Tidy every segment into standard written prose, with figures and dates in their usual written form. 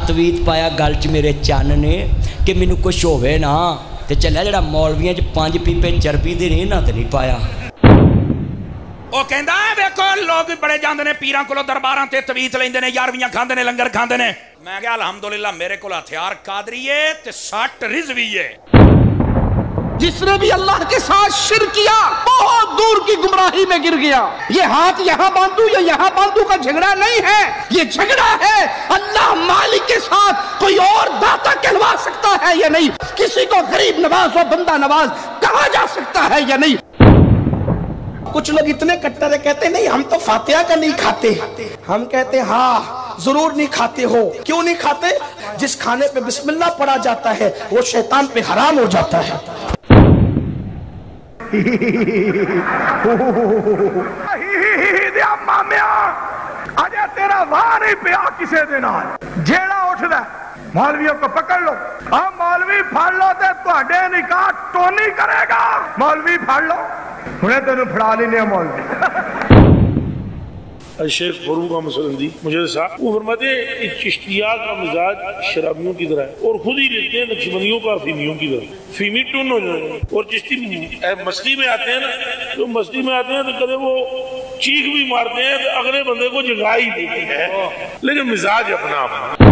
तवीत पाया गल च मेरे चन ने कि मैनू कुछ होवे ना ते चलिया जड़ा मौलवियां च 5 पीपे चरबी दे ने इन्हां ते नहीं पाया। ਉਹ ਕਹਿੰਦਾ ਵੇਖੋ ਲੋਕ ਬੜੇ ਜਾਂਦੇ ਨੇ ਪੀਰਾਂ ਕੋਲੋਂ ਦਰਬਾਰਾਂ ਤੇ ਤਵੀਤ ਲੈਂਦੇ ਨੇ 11ਵੀਆਂ ਖਾਂਦੇ ਨੇ ਲੰਗਰ ਖਾਂਦੇ ਨੇ। ਮੈਂ ਕਿਹਾ ਅਲਹਮਦੁਲਿਲਾ ਮੇਰੇ ਕੋਲ ਹਥਿਆਰ ਕਾਦਰੀਏ ਤੇ 60 रिजवी है। जिसने भी अल्लाह के साथ शिर्क किया बहुत दूर की गुमराही में गिर गया। ये हाथ यहाँ बांधू या यहाँ बांधू का झगड़ा नहीं है, ये झगड़ा है अल्लाह मालिक के साथ। कोई और दाता कहलवा सकता है या नहीं, किसी को गरीब नवाज और बंदा नवाज कहा जा सकता है या नहीं। कुछ लोग इतने कट्टर है, कहते नहीं हम तो फातिहा का नहीं खाते। हम कहते हाँ जरूर नहीं खाते हो। क्यों नहीं खाते? जिस खाने पे बिस्मिल्लाह पढ़ा जाता है वो शैतान पे हराम हो जाता है। अजय तेरा वाह नहीं पिया किसे देना जेड़ा उठदा मौलवियों को पकड़ लो। हम मौलवी फाड़ लो तो निकाह टोनी करेगा। मौलवी फाड़ लो हुणे तेन फड़ा लेने मौलवी। शेख फरूक मसलंदी मुझे साहब वो फरमाते हैं चिश्तिया का मिजाज शराबियों की तरह है और खुद ही लेते हैं नक्शबंदियों का फीमियों की तरह। फीमी टून हो जाए और चिश्ती मस्ती में आते हैं ना, तो मस्ती में आते हैं तो कदे वो चीख भी मारते हैं तो अगले बंदे को जगा ही देती है, लेकिन मिजाज अपना अपना।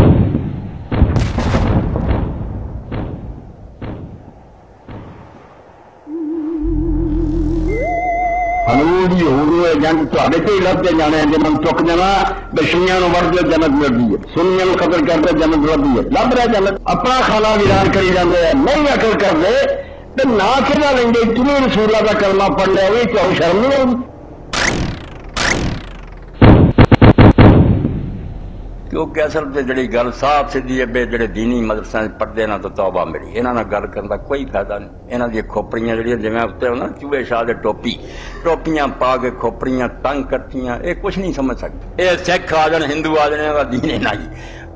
जंग तो ही लभते जाने जब चुक जाना बशिया वरते जनत मिलती है, सुनिया खतर करते जनत लभदी है। लभ रहा जनत अपना खाना विरान करी जाते हैं, नहीं अकल करते तो ना खेला लेंगे। तुम्हें रसूला का कलमा पढ़ लिया भी क्यों शर्म नहीं आती? क्योंकि असल में जी गल साफ सीधी है बे जो दीनी मदरसा पढ़ते ना तो तौबा मेरी इन्हों गल करने का कोई फायदा नहीं। इन्हों दी खोपड़ियां जी जिवें उत्ते ना चूहे शाह दे टोपियां पा के खोपड़ियां तंग करतियां, ये कुछ नहीं समझ सकते। ये सिख आ जाने हिंदू आ जाने दीन है ना जी।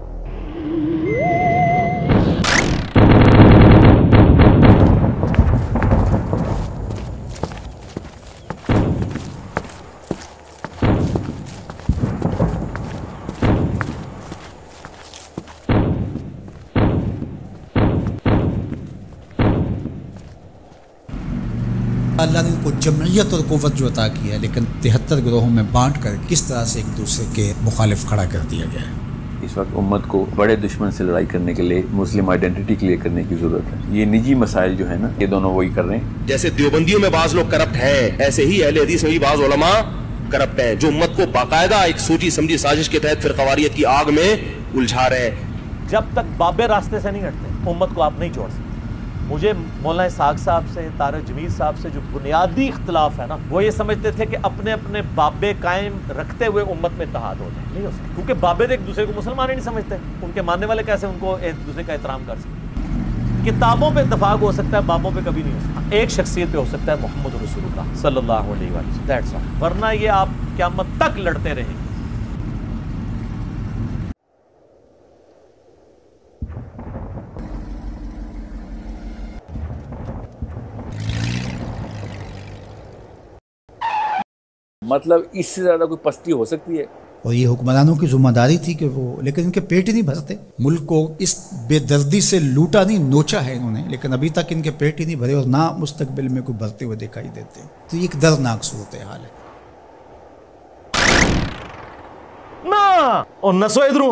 अल्लाह ने उनको जमयत और क़ुव्वत जो अता की है, लेकिन 73 ग्रोहों में बांट कर किस तरह से एक दूसरे के मुखालिफ खड़ा कर दिया गया है। इस वक्त उम्मत को बड़े दुश्मन से लड़ाई करने के लिए मुस्लिम आइडेंटिटी क्लियर करने की जरूरत है। ये निजी मसाइल जो है ना, ये दोनों वही कर रहे हैं। जैसे देवबंदियों में बाज लोग करप्ट है, ऐसे ही अहले हदीस में भी बाज उलमा करप्ट है, जो उम्मत को बाकायदा एक सोची समझी साजिश के तहत फिरकवारियत की आग में उलझा रहे हैं। जब तक बाबे रास्ते से नहीं हटते उम्मत को आप नहीं जोड़ सकते। मुझे मौलाना इसाक साहब से, तारिक जमील साहब से जो बुनियादी इख्तलाफ है ना, वो ये समझते थे कि अपने अपने बाबे कायम रखते हुए उम्मत में इत्तेहाद हो जाए। नहीं हो सकता, क्योंकि बाबे एक दूसरे को मुसलमान ही नहीं समझते। उनके मानने वाले कैसे उनको एक दूसरे का एहतराम कर सकते? किताबों पे इत्तफाक हो सकता है, बाबों पे कभी नहीं हो सकता। एक शख्सियत पे हो सकता है, मोहम्मद रसूलुल्लाह सल्लल्लाहु अलैहि वसल्लम, दैट्स ऑल। वरना ये आप क़यामत तक लड़ते रहेंगे। मतलब इससे ज्यादा कोई पस्ती हो सकती है? और ये हुक्मरानों की जिम्मेदारी थी कि वो, लेकिन इनके पेट ही नहीं भरते। मुल्क को इस बेदर्दी से लूटा नहीं, नोचा है इन्होंने, लेकिन अभी तक इनके पेट ही नहीं भरे और ना मुस्तकबिल में कोई भरते हुए दिखाई देते। तो ये एक दर्दनाक सूरत हाल है ना। और नसो इधरों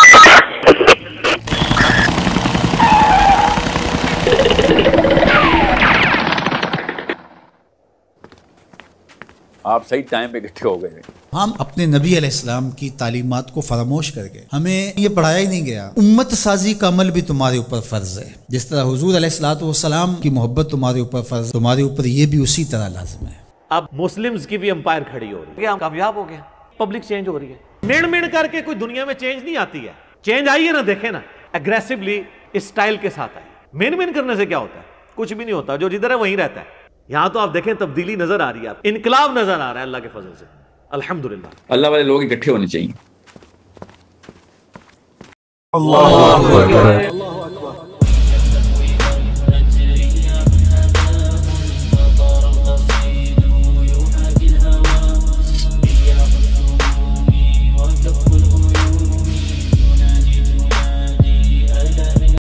आप सही टाइम पे इकट्ठे हो गए। हम अपने नबी अलैहिस्सलाम की तालीमात को फरामोश करके, हमें ये पढ़ाया ही नहीं गया उम्मत साजी का अमल भी तुम्हारे ऊपर फर्ज है। जिस तरह हुजूर अलैहिस्सलाम की मोहब्बत तुम्हारे ऊपर फर्ज, तुम्हारे ऊपर ये भी उसी तरह लाज़िम है। अब मुस्लिम्स की भी एम्पायर खड़ी हो रही है, हम कामयाब हो गए, पब्लिक चेंज हो रही है। मिण मिण करके कोई दुनिया में चेंज नहीं आती है। चेंज आई है ना, देखे ना, एग्रेसिवली स्टाइल के साथ आई। मिण मिण करने से क्या होता है? कुछ भी नहीं होता, जो जिधर है वहीं रहता है। यहां तो आप देखें तब्दीली नजर आ रही है, इनकलाब नजर आ रहा है अल्लाह के फजल से, अल्हम्दुलिल्लाह। अल्लाह वाले लोग इकट्ठे होने चाहिए। अल्लाह